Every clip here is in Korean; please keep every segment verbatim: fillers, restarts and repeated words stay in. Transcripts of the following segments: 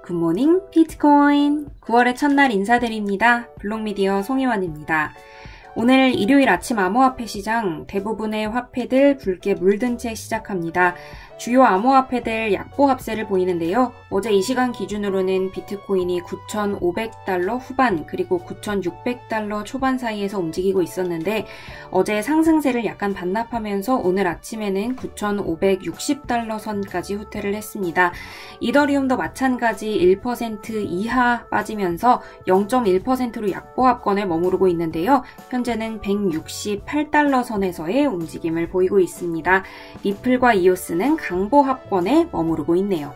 굿모닝 비트코인 구월의 첫날 인사드립니다. 블록미디어 송희원입니다. 오늘 일요일 아침 암호화폐 시장 대부분의 화폐들 붉게 물든 채 시작합니다. 주요 암호화폐들 약보합세를 보이는데요. 어제 이 시간 기준으로는 비트코인이 구천오백 달러 후반 그리고 구천육백 달러 초반 사이에서 움직이고 있었는데 어제 상승세를 약간 반납하면서 오늘 아침에는 구천오백육십 달러 선까지 후퇴를 했습니다. 이더리움도 마찬가지 일 퍼센트 이하 빠지면서 영 점 일 퍼센트로 약보합권에 머무르고 있는데요. 현재는 백육십팔 달러 선에서의 움직임을 보이고 있습니다. 리플과 이오스는 강보합권에 머무르고 있네요.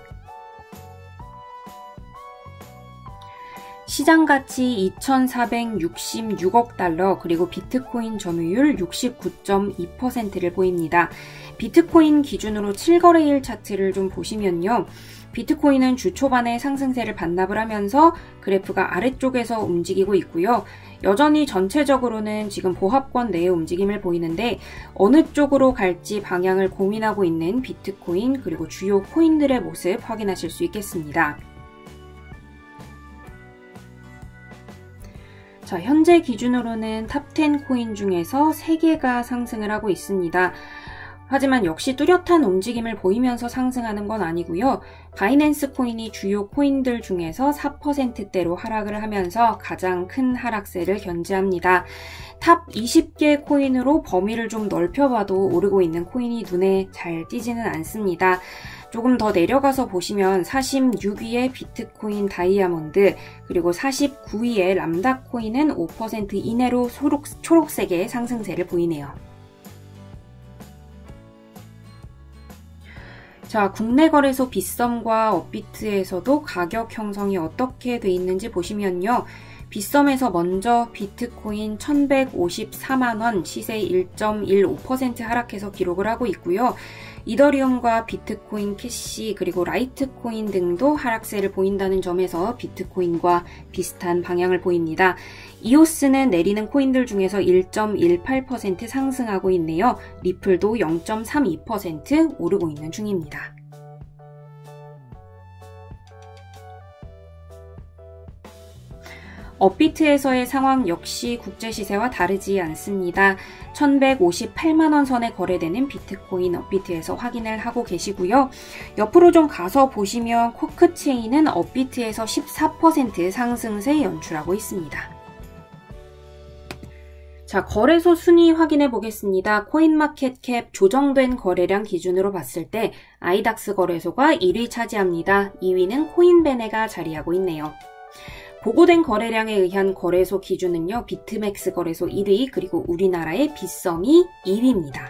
시장가치 이천사백육십육억 달러 그리고 비트코인 점유율 육십구 점 이 퍼센트를 보입니다. 비트코인 기준으로 칠 거래일 차트를 좀 보시면요. 비트코인은 주 초반에 상승세를 반납을 하면서 그래프가 아래쪽에서 움직이고 있고요. 여전히 전체적으로는 지금 보합권 내의 움직임을 보이는데 어느 쪽으로 갈지 방향을 고민하고 있는 비트코인 그리고 주요 코인들의 모습 확인하실 수 있겠습니다. 자, 현재 기준으로는 탑 텐 코인 중에서 세 개가 상승을 하고 있습니다. 하지만 역시 뚜렷한 움직임을 보이면서 상승하는 건 아니고요. 바이낸스 코인이 주요 코인들 중에서 사 퍼센트대로 하락을 하면서 가장 큰 하락세를 견지합니다. 탑 이십 개 코인으로 범위를 좀 넓혀봐도 오르고 있는 코인이 눈에 잘 띄지는 않습니다. 조금 더 내려가서 보시면 사십육 위의 비트코인 다이아몬드 그리고 사십구 위의 람다 코인은 오 퍼센트 이내로 초록, 초록색의 상승세를 보이네요. 자, 국내 거래소 빗썸과 업비트에서도 가격 형성이 어떻게 돼 있는지 보시면요. 빗썸에서 먼저 비트코인 천백오십사만 원 시세 일 점 일오 퍼센트 하락해서 기록을 하고 있고요. 이더리움과 비트코인 캐시 그리고 라이트코인 등도 하락세를 보인다는 점에서 비트코인과 비슷한 방향을 보입니다. 이오스는 내리는 코인들 중에서 일 점 일팔 퍼센트 상승하고 있네요. 리플도 영 점 삼이 퍼센트 오르고 있는 중입니다. 업비트에서의 상황 역시 국제시세와 다르지 않습니다. 천백오십팔만 원 선에 거래되는 비트코인 업비트에서 확인을 하고 계시고요. 옆으로 좀 가서 보시면 쿼크체인은 업비트에서 십사 퍼센트 상승세 연출하고 있습니다. 자, 거래소 순위 확인해 보겠습니다. 코인마켓캡 조정된 거래량 기준으로 봤을 때 아이닥스 거래소가 일 위 차지합니다. 이 위는 코인베네가 자리하고 있네요. 보고된 거래량에 의한 거래소 기준은요. 비트맥스 거래소 일 위 그리고 우리나라의 빗썸이 이 위입니다.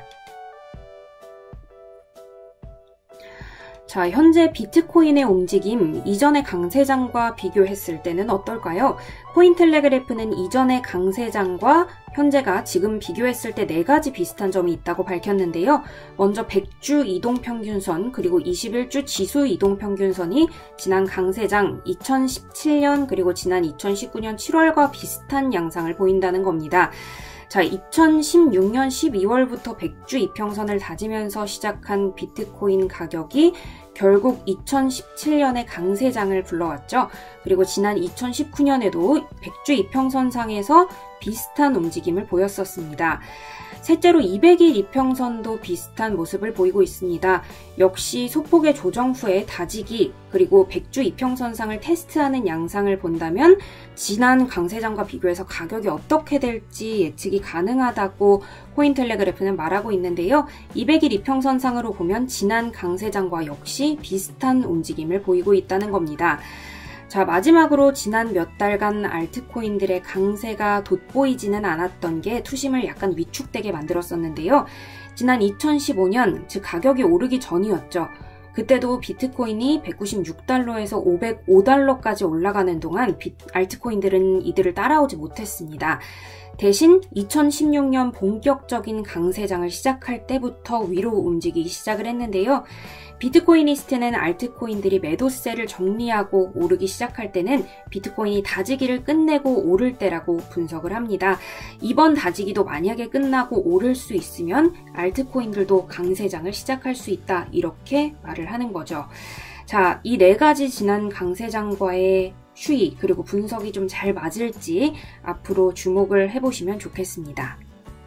자, 현재 비트코인의 움직임, 이전의 강세장과 비교했을 때는 어떨까요? 코인텔레그래프는 이전의 강세장과 현재가 지금 비교했을 때 네 가지 비슷한 점이 있다고 밝혔는데요. 먼저 백 주 이동평균선 그리고 이십일 주 지수 이동평균선이 지난 강세장 이천십칠 년 그리고 지난 이천십구 년 칠월과 비슷한 양상을 보인다는 겁니다. 자, 이천십육 년 십이월부터 백 주 이평선을 다지면서 시작한 비트코인 가격이 결국 이천십칠 년에 강세장을 불러왔죠. 그리고 지난 이천십구 년에도 백 주 이평선상에서 비슷한 움직임을 보였었습니다. 셋째로 이백 일 이평선도 비슷한 모습을 보이고 있습니다. 역시 소폭의 조정 후에 다지기 그리고 백 주 이평선상을 테스트하는 양상을 본다면 지난 강세장과 비교해서 가격이 어떻게 될지 예측이 가능하다고 코인텔레그래프는 말하고 있는데요. 이백 일 이평선상으로 보면 지난 강세장과 역시 비슷한 움직임을 보이고 있다는 겁니다. 자, 마지막으로 지난 몇 달간 알트코인들의 강세가 돋보이지는 않았던 게 투심을 약간 위축되게 만들었었는데요. 지난 이천십오 년, 즉 가격이 오르기 전이었죠. 그때도 비트코인이 백구십육 달러에서 오백오 달러까지 올라가는 동안 비, 알트코인들은 이들을 따라오지 못했습니다. 대신 이천십육 년 본격적인 강세장을 시작할 때부터 위로 움직이기 시작을 했는데요. 비트코이니스트는 알트코인들이 매도세를 정리하고 오르기 시작할 때는 비트코인이 다지기를 끝내고 오를 때라고 분석을 합니다. 이번 다지기도 만약에 끝나고 오를 수 있으면 알트코인들도 강세장을 시작할 수 있다, 이렇게 말을 하는 거죠. 자, 이 네 가지 지난 강세장과의 추이 그리고 분석이 좀 잘 맞을지 앞으로 주목을 해보시면 좋겠습니다.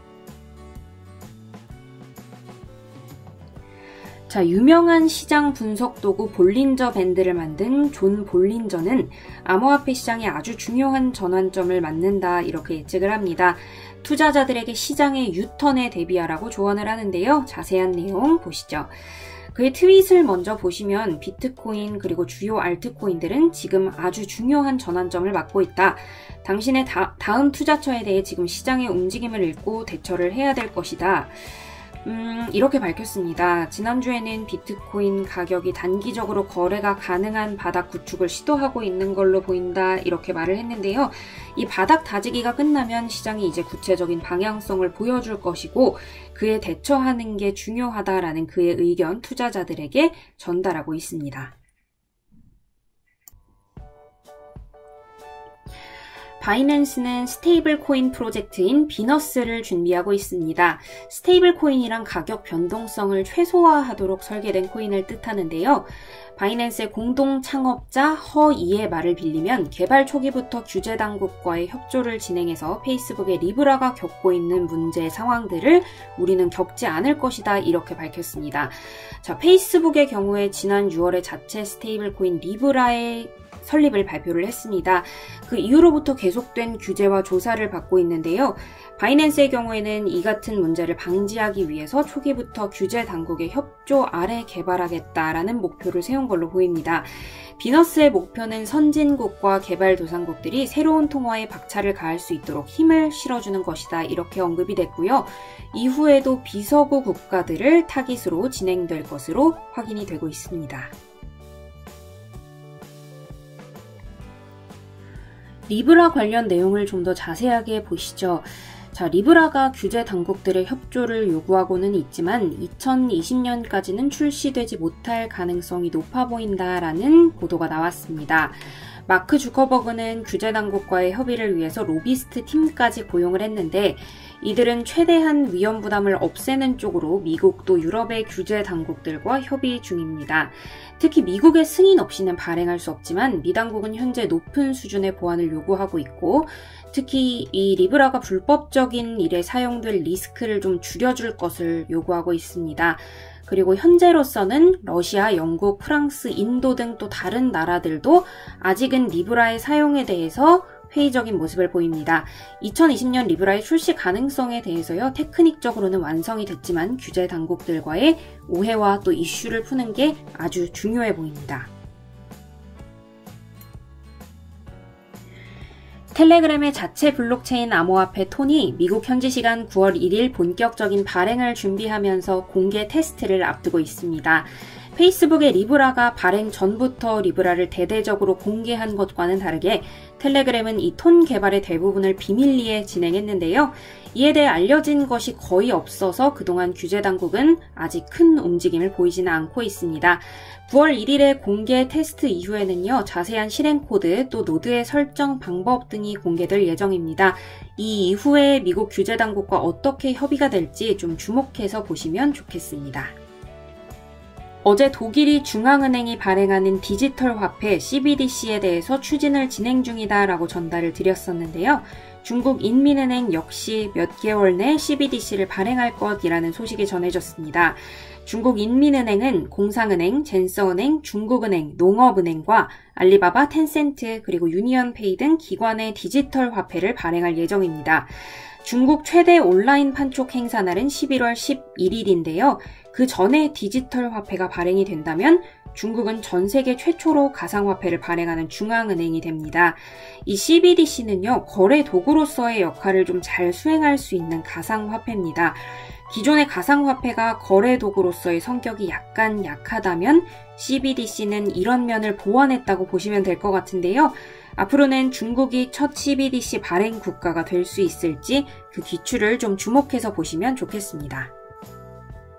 자, 유명한 시장 분석 도구 볼린저 밴드를 만든 존 볼린저는 암호화폐 시장에 아주 중요한 전환점을 맞는다 이렇게 예측을 합니다. 투자자들에게 시장의 유턴에 대비하라고 조언을 하는데요. 자세한 내용 보시죠. 그의 트윗을 먼저 보시면 비트코인 그리고 주요 알트코인들은 지금 아주 중요한 전환점을 맞고 있다. 당신의 다, 다음 투자처에 대해 지금 시장의 움직임을 읽고 대처를 해야 될 것이다. 음, 이렇게 밝혔습니다. 지난주에는 비트코인 가격이 단기적으로 거래가 가능한 바닥 구축을 시도하고 있는 걸로 보인다 이렇게 말을 했는데요. 이 바닥 다지기가 끝나면 시장이 이제 구체적인 방향성을 보여줄 것이고 그에 대처하는 게 중요하다라는 그의 의견 투자자들에게 전달하고 있습니다. 바이낸스는 스테이블 코인 프로젝트인 비너스를 준비하고 있습니다. 스테이블 코인이란 가격 변동성을 최소화하도록 설계된 코인을 뜻하는데요. 바이낸스의 공동 창업자 허이의 말을 빌리면 개발 초기부터 규제 당국과의 협조를 진행해서 페이스북의 리브라가 겪고 있는 문제 상황들을 우리는 겪지 않을 것이다 이렇게 밝혔습니다. 자, 페이스북의 경우에 지난 유월에 자체 스테이블 코인 리브라의 설립을 발표를 했습니다. 그 이후로부터 계속된 규제와 조사를 받고 있는데요. 바이낸스의 경우에는 이 같은 문제를 방지하기 위해서 초기부터 규제 당국의 협조 아래 개발하겠다라는 목표를 세운 걸로 보입니다. 비너스의 목표는 선진국과 개발도상국들이 새로운 통화에 박차를 가할 수 있도록 힘을 실어주는 것이다 이렇게 언급이 됐고요. 이후에도 비서구 국가들을 타깃으로 진행될 것으로 확인이 되고 있습니다. 리브라 관련 내용을 좀 더 자세하게 보시죠. 자, 리브라가 규제 당국들의 협조를 요구하고는 있지만 이천이십 년까지는 출시되지 못할 가능성이 높아 보인다라는 보도가 나왔습니다. 마크 주커버그는 규제 당국과의 협의를 위해서 로비스트 팀까지 고용을 했는데 이들은 최대한 위험 부담을 없애는 쪽으로 미국 또 유럽의 규제 당국들과 협의 중입니다. 특히 미국의 승인 없이는 발행할 수 없지만 미 당국은 현재 높은 수준의 보안을 요구하고 있고 특히 이 리브라가 불법적인 일에 사용될 리스크를 좀 줄여줄 것을 요구하고 있습니다. 그리고 현재로서는 러시아, 영국, 프랑스, 인도 등 또 다른 나라들도 아직은 리브라의 사용에 대해서 회의적인 모습을 보입니다. 이천이십 년 리브라의 출시 가능성에 대해서요, 테크닉적으로는 완성이 됐지만 규제 당국들과의 오해와 또 이슈를 푸는 게 아주 중요해 보입니다. 텔레그램의 자체 블록체인 암호화폐 톤이 미국 현지 시간 구월 일일 본격적인 발행을 준비하면서 공개 테스트를 앞두고 있습니다. 페이스북의 리브라가 발행 전부터 리브라를 대대적으로 공개한 것과는 다르게 텔레그램은 이 톤 개발의 대부분을 비밀리에 진행했는데요. 이에 대해 알려진 것이 거의 없어서 그동안 규제 당국은 아직 큰 움직임을 보이지는 않고 있습니다. 구월 일일의 공개 테스트 이후에는요, 자세한 실행 코드 또 노드의 설정 방법 등이 공개될 예정입니다. 이 이후에 미국 규제 당국과 어떻게 협의가 될지 좀 주목해서 보시면 좋겠습니다. 어제 독일이 중앙은행이 발행하는 디지털 화폐 씨비디씨에 대해서 추진을 진행 중이다라고 전달을 드렸었는데요. 중국 인민은행 역시 몇 개월 내 씨비디씨를 발행할 것이라는 소식이 전해졌습니다. 중국 인민은행은 공상은행, 젠서은행, 중국은행, 농업은행과 알리바바, 텐센트, 그리고 유니언페이 등 기관의 디지털 화폐를 발행할 예정입니다. 중국 최대 온라인 판촉 행사날은 십일월 십일일인데요. 그 전에 디지털 화폐가 발행이 된다면 중국은 전 세계 최초로 가상화폐를 발행하는 중앙은행이 됩니다. 이 씨비디씨는요, 거래 도구로서의 역할을 좀 잘 수행할 수 있는 가상화폐입니다. 기존의 가상화폐가 거래 도구로서의 성격이 약간 약하다면 씨비디씨는 이런 면을 보완했다고 보시면 될 것 같은데요. 앞으로는 중국이 첫 씨비디씨 발행 국가가 될 수 있을지 그 기출을 좀 주목해서 보시면 좋겠습니다.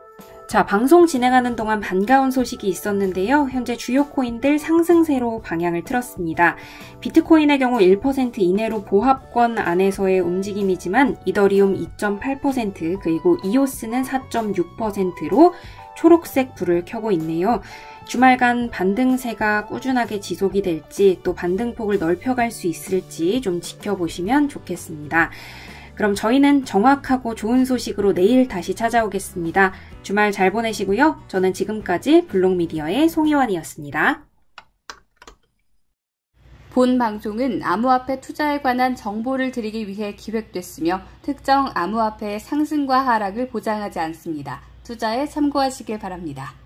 자, 방송 진행하는 동안 반가운 소식이 있었는데요. 현재 주요 코인들 상승세로 방향을 틀었습니다. 비트코인의 경우 일 퍼센트 이내로 보합권 안에서의 움직임이지만 이더리움 이 점 팔 퍼센트 그리고 이오스는 사 점 육 퍼센트로 초록색 불을 켜고 있네요. 주말간 반등세가 꾸준하게 지속이 될지 또 반등폭을 넓혀갈 수 있을지 좀 지켜보시면 좋겠습니다. 그럼 저희는 정확하고 좋은 소식으로 내일 다시 찾아오겠습니다. 주말 잘 보내시고요. 저는 지금까지 블록미디어의 송희원이었습니다. 본 방송은 암호화폐 투자에 관한 정보를 드리기 위해 기획됐으며 특정 암호화폐의 상승과 하락을 보장하지 않습니다. 투자에 참고하시길 바랍니다.